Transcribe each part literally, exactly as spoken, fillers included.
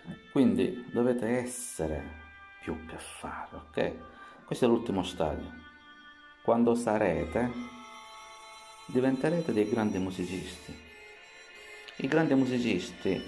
Quindi dovete essere più che fare, ok? Questo è l'ultimo stadio. Quando sarete, diventerete dei grandi musicisti. I grandi musicisti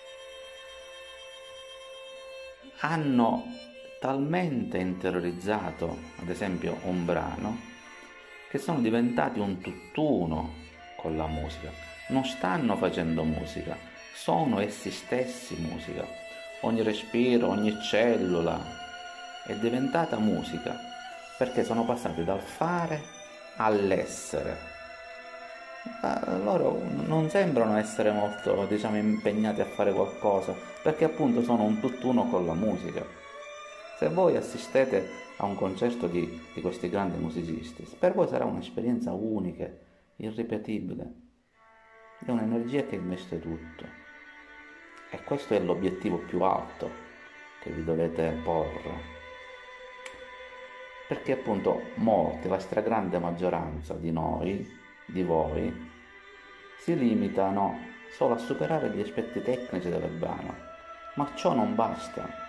hanno talmente interiorizzato, ad esempio, un brano, che sono diventati un tutt'uno con la musica. Non stanno facendo musica, sono essi stessi musica. Ogni respiro, ogni cellula è diventata musica, perché sono passati dal fare all'essere. Ma loro non sembrano essere molto, diciamo, impegnati a fare qualcosa, perché appunto sono un tutt'uno con la musica. Se voi assistete a un concerto di, di questi grandi musicisti, per voi sarà un'esperienza unica, irripetibile, è un'energia che investe tutto. E questo è l'obiettivo più alto che vi dovete porre. Perché appunto molti, la stragrande maggioranza di noi, di voi, si limitano solo a superare gli aspetti tecnici del brano, ma ciò non basta.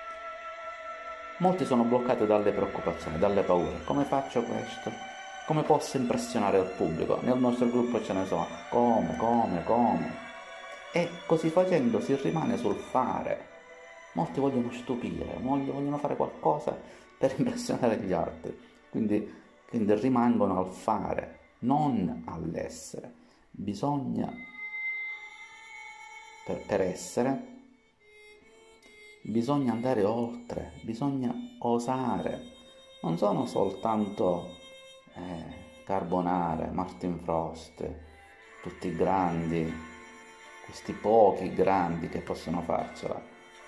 Molti sono bloccati dalle preoccupazioni, dalle paure. Come faccio questo? Come posso impressionare il pubblico? Nel nostro gruppo ce ne sono. Come, come, come? E così facendo si rimane sul fare. Molti vogliono stupire, molti vogliono fare qualcosa per impressionare gli altri. Quindi, quindi rimangono al fare, non all'essere. Bisogna, per, per essere, bisogna andare oltre, bisogna osare. Non sono soltanto eh, Carbonara, Martin Frost, tutti i grandi, questi pochi grandi che possono farcela,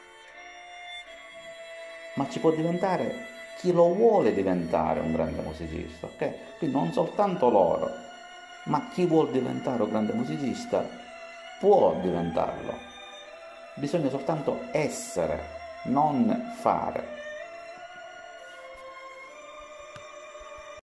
ma ci può diventare chi lo vuole diventare un grande musicista, ok? Quindi non soltanto loro, ma chi vuol diventare un grande musicista può diventarlo. Bisogna soltanto essere, non fare.